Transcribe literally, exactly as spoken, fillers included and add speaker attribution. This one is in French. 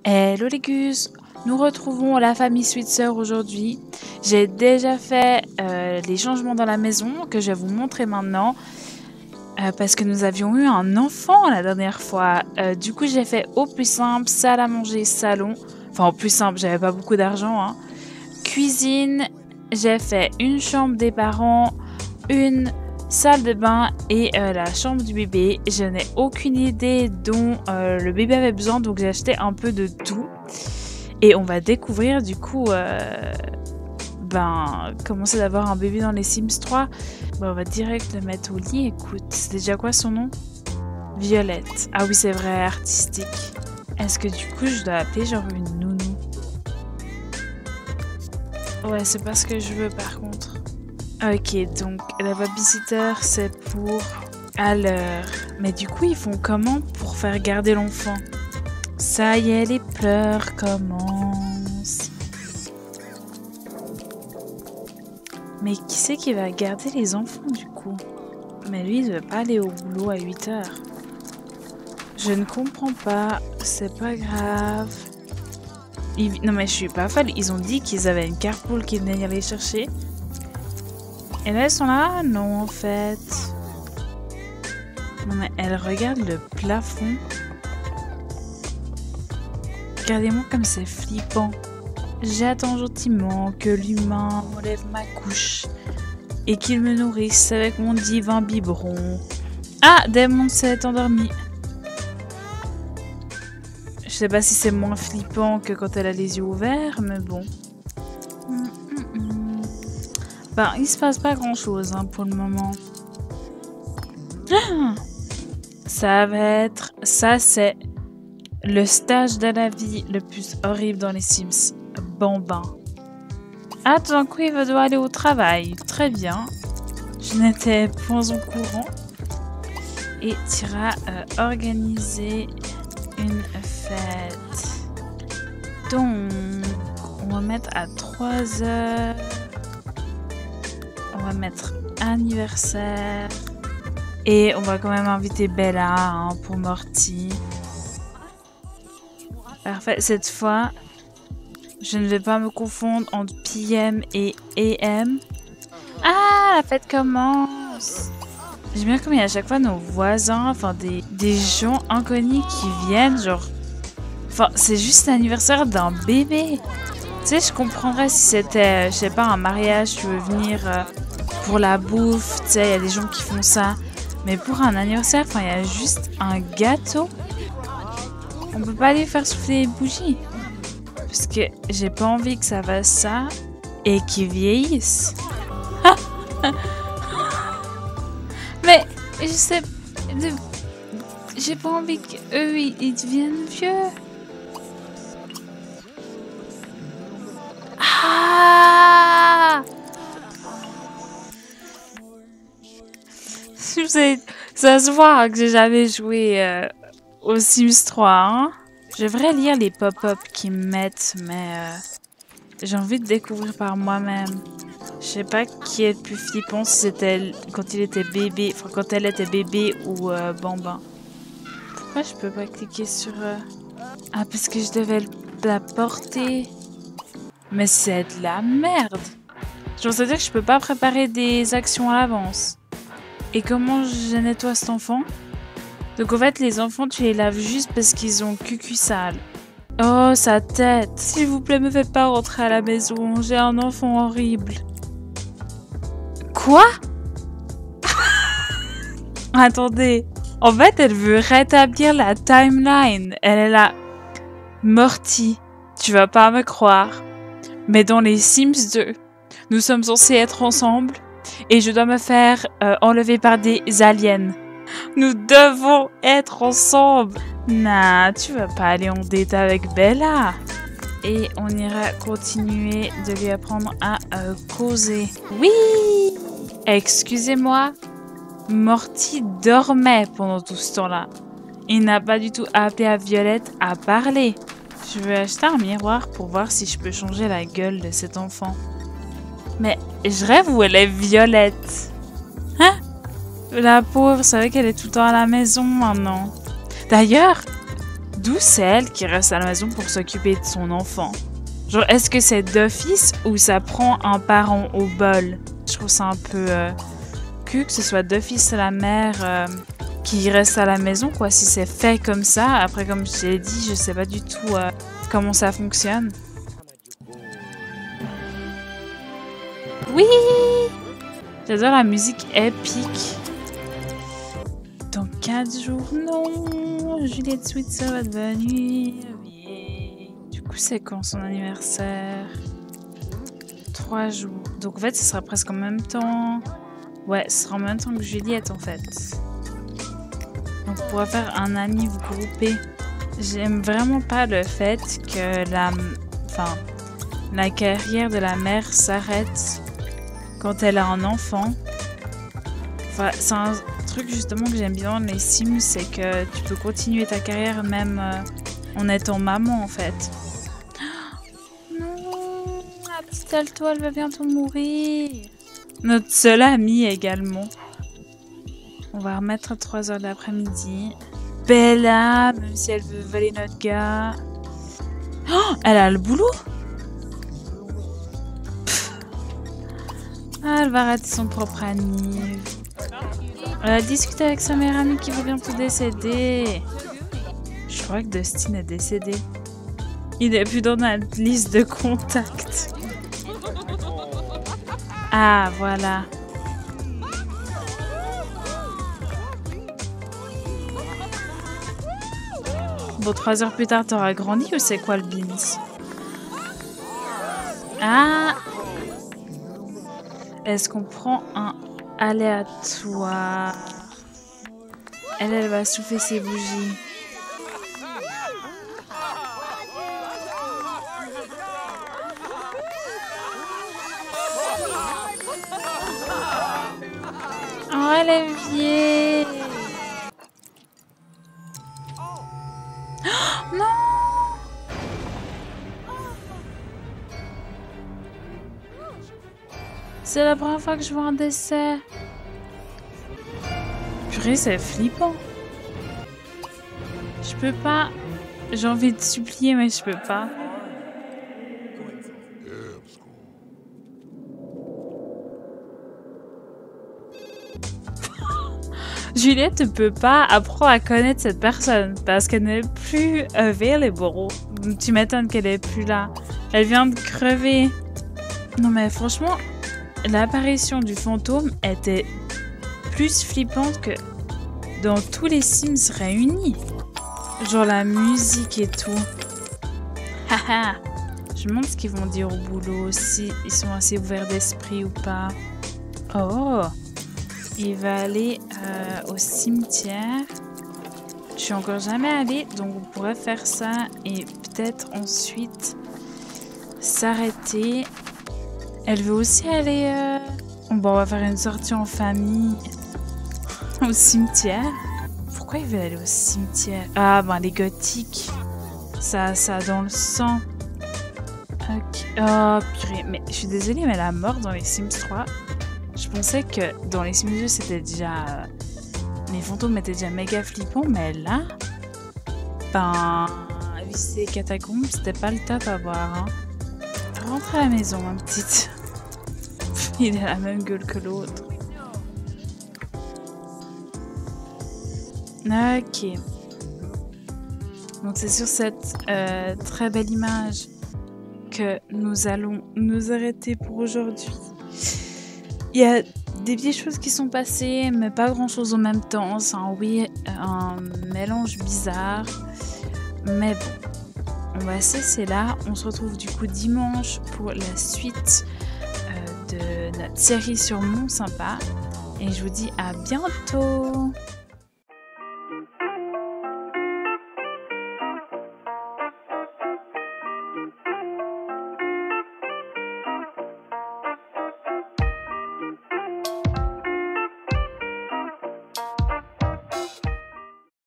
Speaker 1: Hello les gus, nous retrouvons la famille Sweetser aujourd'hui. J'ai déjà fait euh, les changements dans la maison que je vais vous montrer maintenant euh, parce que nous avions eu un enfant la dernière fois. Euh, du coup j'ai fait au plus simple, salle à manger, salon. Enfin au plus simple, j'avais pas beaucoup d'argent. Hein. Cuisine, j'ai fait une chambre des parents, une salle de bain et euh, la chambre du bébé. Je n'ai aucune idée dont euh, le bébé avait besoin, donc j'ai acheté un peu de tout. Et on va découvrir du coup, euh, ben, commencer d'avoir un bébé dans les Sims trois. Ben, on va direct le mettre au lit. Écoute, c'est déjà quoi son nom? Violette. Ah oui, c'est vrai, artistique. Est-ce que du coup, je dois appeler genre une nounou? Ouais, c'est pas ce que je veux par contre. Ok, donc la babysitter, c'est pour à l'heure. Mais du coup, ils font comment pour faire garder l'enfant? Ça y est, les pleurs commencent. Mais qui c'est qui va garder les enfants du coup? Mais lui, il ne veut pas aller au boulot à huit heures. Je ne comprends pas, c'est pas grave. Ils... Non mais je suis pas folle, ils ont dit qu'ils avaient une carpool qui venait les chercher. Et là, elles sont là? Non, en fait. Non, mais elles regardent le plafond. Regardez-moi comme c'est flippant. J'attends gentiment que l'humain m'enlève ma couche et qu'il me nourrisse avec mon divin biberon. Ah, Damon s'est endormi. Je sais pas si c'est moins flippant que quand elle a les yeux ouverts, mais bon. Ben, il se passe pas grand chose hein, pour le moment. Ah, ça va être... Ça, c'est le stage de la vie le plus horrible dans les Sims. Bambin. Ah, tout d'un coup, il va devoir aller au travail. Très bien. Je n'étais point au courant. Et tu iras euh, organiser une fête. Donc, on va mettre à trois heures. On va mettre anniversaire. Et on va quand même inviter Bella hein, pour Morty. Parfait. Cette fois, je ne vais pas me confondre entre P M et A M. Ah, la fête commence. J'aime bien comme il y a à chaque fois nos voisins, enfin des, des gens inconnus qui viennent, genre... Enfin, c'est juste l'anniversaire d'un bébé. Tu sais, je comprendrais si c'était, je sais pas, un mariage, tu veux venir... Euh, pour la bouffe, tu sais, il y a des gens qui font ça. Mais pour un anniversaire, enfin, il y a juste un gâteau. On peut pas aller faire souffler les bougies. Parce que j'ai pas envie que ça fasse ça et qu'ils vieillissent. Mais je sais... J'ai pas envie qu'eux, ils, ils deviennent vieux. Ah! Ça se voit que j'ai jamais joué euh, au Sims trois. Hein? Je devrais lire les pop-up qu'ils mettent, mais euh, j'ai envie de découvrir par moi-même. Je sais pas qui est le plus flippant, si c'était quand il était bébé, enfin quand elle était bébé ou euh, Bambin. Pourquoi je peux pas cliquer sur... Euh... Ah, parce que je devais la porter. Mais c'est de la merde. Je veux dire que je peux pas préparer des actions à l'avance. Et comment je nettoie cet enfant? Donc en fait, les enfants, tu les laves juste parce qu'ils ont cucu sale. Oh, sa tête. S'il vous plaît, me faites pas rentrer à la maison. J'ai un enfant horrible. Quoi? Attendez. En fait, elle veut rétablir la timeline. Elle est là. Morty, tu vas pas me croire. Mais dans les Sims deux, nous sommes censés être ensemble. Et je dois me faire euh, enlever par des aliens. Nous devons être ensemble. Nah, tu vas pas aller en date avec Bella. Et on ira continuer de lui apprendre à euh, causer. Oui! Excusez-moi. Morty dormait pendant tout ce temps-là. Il n'a pas du tout appelé à Violette à parler. Je vais acheter un miroir pour voir si je peux changer la gueule de cet enfant. Mais je rêve où elle est Violette. Hein? La pauvre, c'est vrai qu'elle est tout le temps à la maison maintenant. D'ailleurs, D'où c'est elle qui reste à la maison pour s'occuper de son enfant? Genre, est-ce que c'est d'office ou ça prend un parent au bol? Je trouve ça un peu euh, cul que ce soit d'office la mère euh, qui reste à la maison, quoi. Si c'est fait comme ça, après, comme je l'ai dit, je sais pas du tout euh, comment ça fonctionne. Oui! J'adore la musique épique. Dans quatre jours, non! Juliette Switzer va devenir vieille. Du coup, c'est quand son anniversaire? Trois jours. Donc, en fait, ce sera presque en même temps. Ouais, ce sera en même temps que Juliette, en fait. Donc, on pourra faire un anniv groupé. J'aime vraiment pas le fait que la... Enfin, la carrière de la mère s'arrête quand elle a un enfant. Enfin, c'est un truc justement que j'aime bien dans les Sims, c'est que tu peux continuer ta carrière même euh, en étant maman en fait. Non, la petite Alto, elle va bientôt mourir. Notre seule amie également. On va remettre à trois heures de l'après-midi. Bella, même si elle veut voler notre gars. Oh, elle a le boulot. Ah, elle va rater son propre anniv. Elle a discuté avec sa meilleure amie qui va bientôt décéder. Je crois que Dustin est décédé. Il n'est plus dans notre liste de contacts. Ah, voilà. Bon, trois heures plus tard, t'auras grandi ou c'est quoi le beans? Ah! Est-ce qu'on prend un aléatoire? Elle, elle va souffler ses bougies. Oh, elle est vieille. Oh, non! C'est la première fois que je vois un décès. Purée, c'est flippant. Je peux pas. J'ai envie de supplier, mais je peux pas. Juliette ne peut pas apprendre à connaître cette personne parce qu'elle n'est plus available. Tu m'étonnes qu'elle est plus là. Elle vient de crever. Non mais franchement, l'apparition du fantôme était plus flippante que dans tous les Sims réunis. Genre la musique et tout. Haha. Je me demande ce qu'ils vont dire au boulot, si ils sont assez ouverts d'esprit ou pas. Oh, il va aller euh, au cimetière. Je suis encore jamais allée, donc on pourrait faire ça et peut-être ensuite s'arrêter. Elle veut aussi aller... Euh... Bon, on va faire une sortie en famille au cimetière. Pourquoi il veut aller au cimetière? Ah, ben les gothiques. Ça, ça a dans le sang. Ok. Oh, purée. Mais je suis désolée, mais la mort dans les Sims trois, je pensais que dans les Sims deux, c'était déjà... Les fantômes étaient déjà méga flippants, mais là... Ben... Visiter les catacombes, c'était pas le top à voir, hein. Rentre à la maison, ma petite. Il a la même gueule que l'autre. Ok. Donc c'est sur cette euh, très belle image que nous allons nous arrêter pour aujourd'hui. Il y a des vieilles choses qui sont passées, mais pas grand chose en même temps. C'est un, oui, un mélange bizarre. Mais bon, on va cesser là. On se retrouve du coup dimanche pour la suite euh, de notre série sur Mont Sympa. Et je vous dis à bientôt!